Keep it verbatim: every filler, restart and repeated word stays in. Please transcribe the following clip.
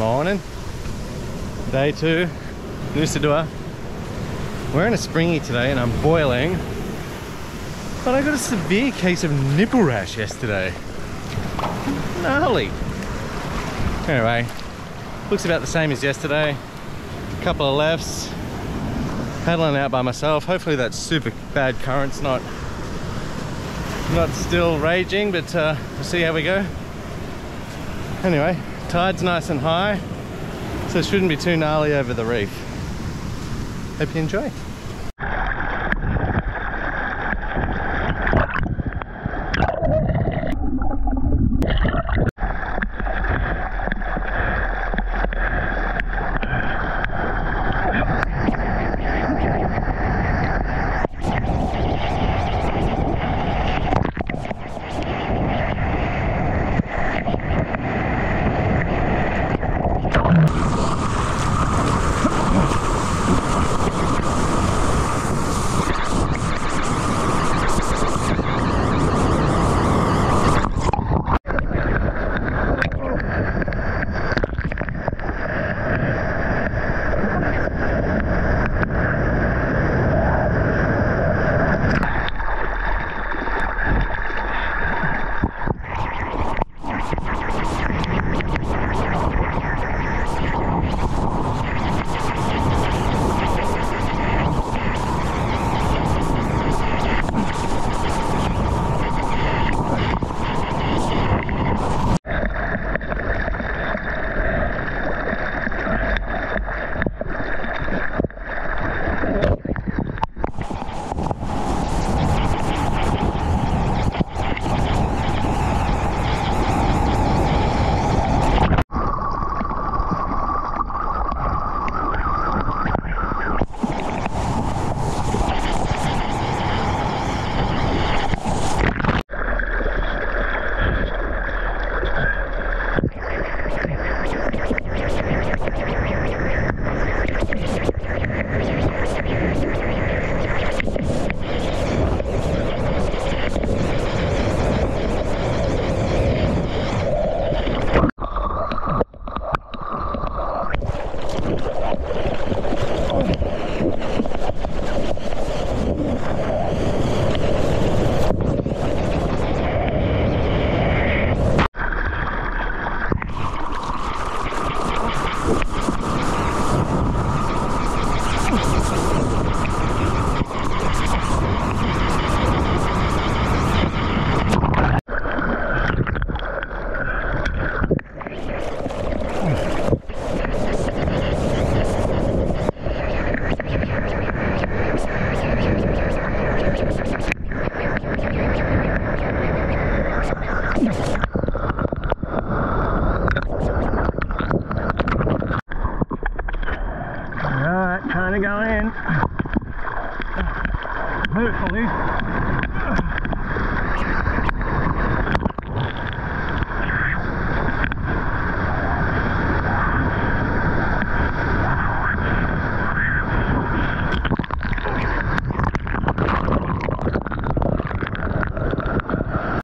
Morning. Day two, Nusa Dua. We're in a springy today and I'm boiling, but I got a severe case of nipple rash yesterday. Gnarly. Anyway, looks about the same as yesterday. A couple of lefts, paddling out by myself. Hopefully that super bad current's not not still raging, but uh, we'll see how we go. Anyway, tide's nice and high, so it shouldn't be too gnarly over the reef. Hope you enjoy. Alright, trying to go in. Hopefully